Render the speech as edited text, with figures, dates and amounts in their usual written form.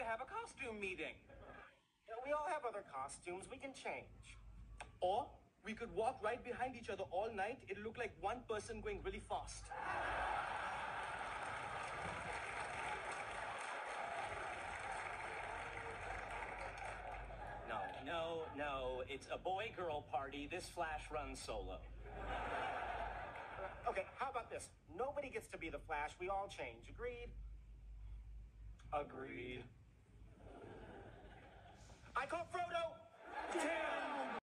to have a costume meeting. We all have other costumes. We can change. Or we could walk right behind each other all night. It'll look like one person going really fast. No. It's a boy-girl party. This Flash runs solo. Okay, how about this? Nobody gets to be the Flash. We all change. Agreed? Agreed. I call Frodo!